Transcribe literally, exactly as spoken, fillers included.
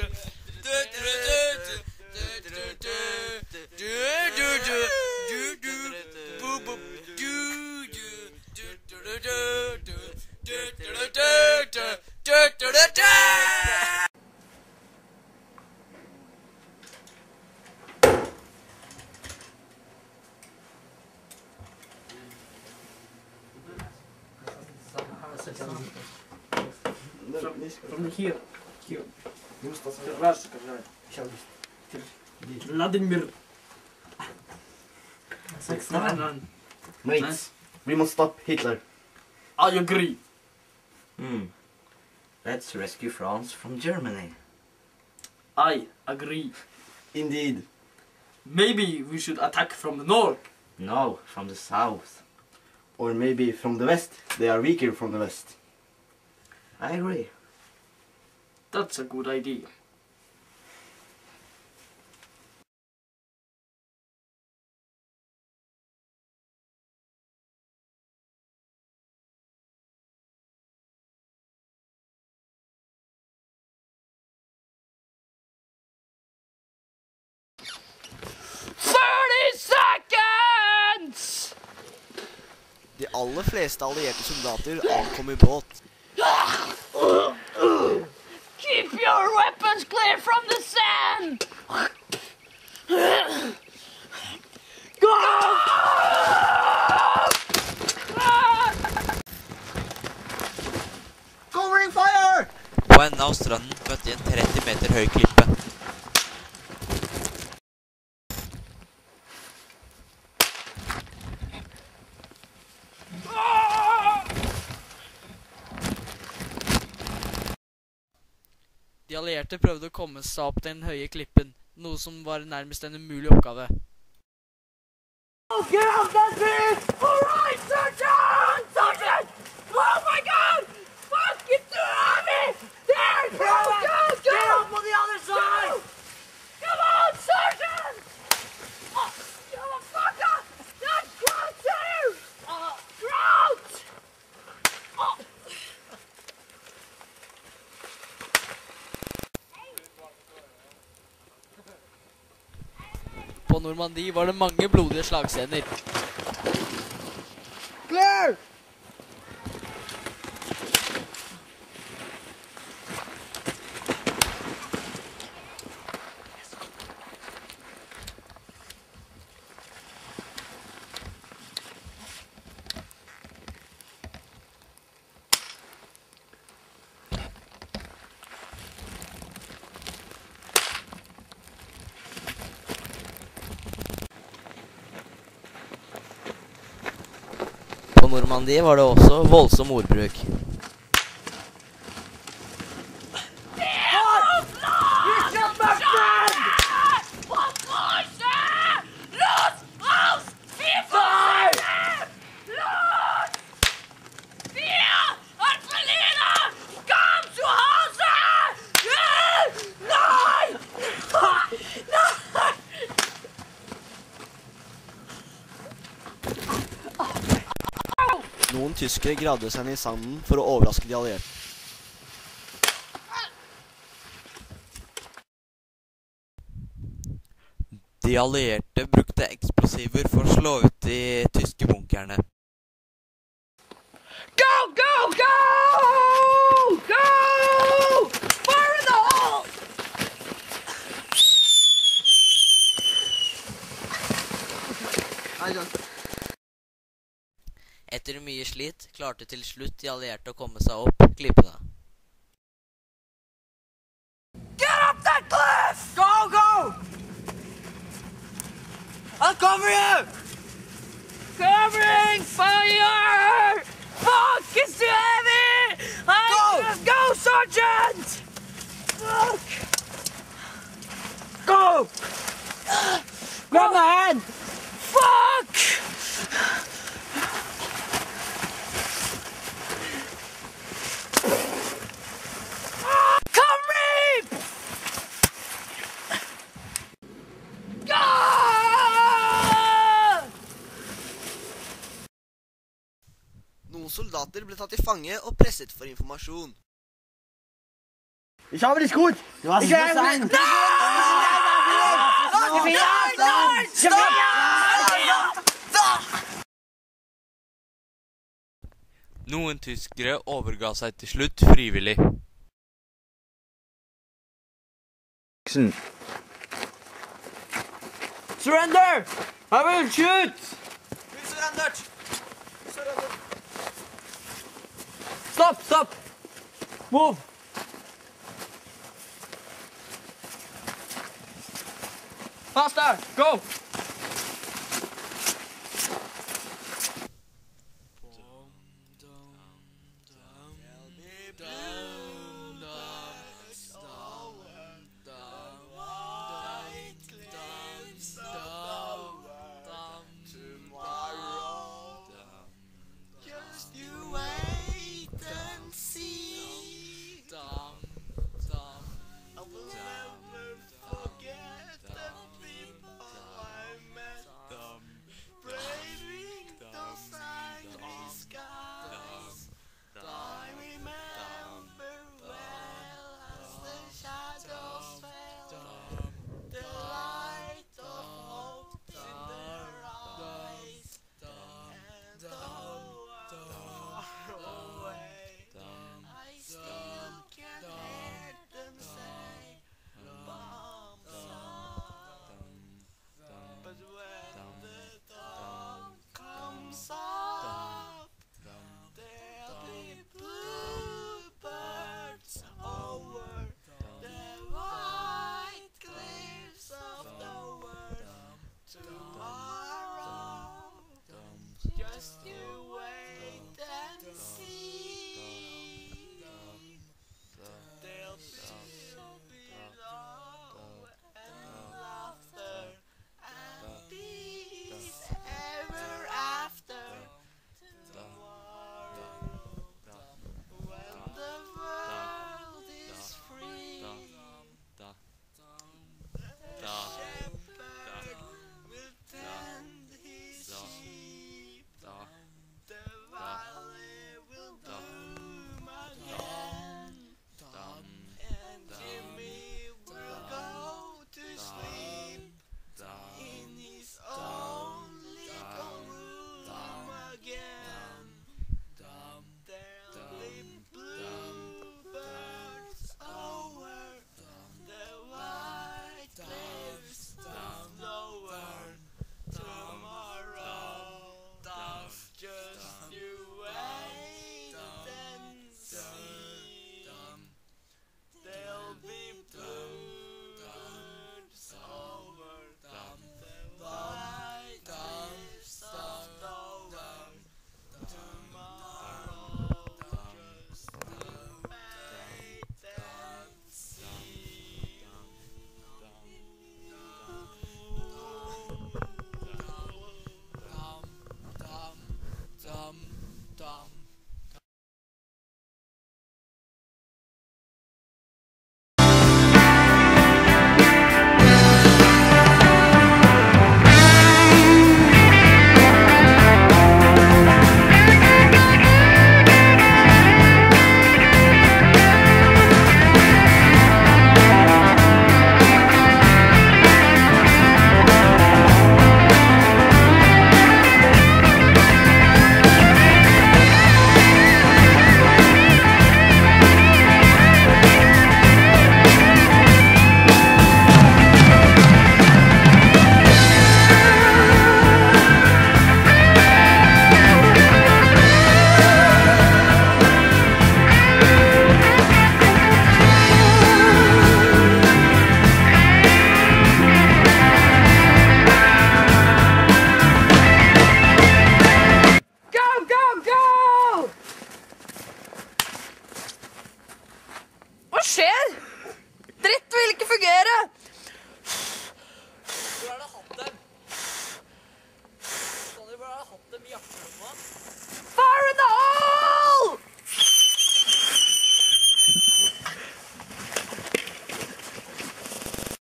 From here, here. Russia, Vladimir. Mates, we must stop Hitler. I agree. Hmm. Let's rescue France from Germany. I agree. Indeed. Maybe we should attack from the north. No, from the south. Or maybe from the west. They are weaker from the west. I agree. That's a good idea. thirty seconds! De aller fleste allierte soldater ankom i båt. Keep your weapons clear from the sand! Go! Covering fire! På enden av stranden møtte de en tretti meter høy klippe. De allierte prøvde å komme seg opp til den høye klippen, noe som var nærmest en umulig oppgave. Get off that bridge! All right, Sergeant! Sergeant! Oh my God! Fuck, it's too heavy! There! Go, go, go! Get up on the other side! Come on, Sergeant! Oh, motherfucker! That's Grout here! Uh, Grout! Oh. På Normandie var det mange blodige slagscener. Clear! På Normandie var det også voldsom ordbruk. Noen tyskere gravde seg ned i sanden for å overraske de allierte. De allierte brukte eksplosiver for å slå ut de tyske bunkerne. Go, go, go! Go! Fire in the hole! Etter mye slit klarte til slutt de allierte å komme seg opp klippene. Get up that cliff! Go, go! I'll cover you! Covering fire! Fuck, it's too heavy! I go! Go, Sergeant! Fuck! Go! Grab my hand! Fuck! Noen soldater ble tatt i fange og presset for informasjon. Ich habe dich gut. Du hast Ich es will besser ein. Noen tyskere overga seg til slutt frivillig. Surrender! I will shoot! Vi surrendert! Stop, stop! Move! Faster, go!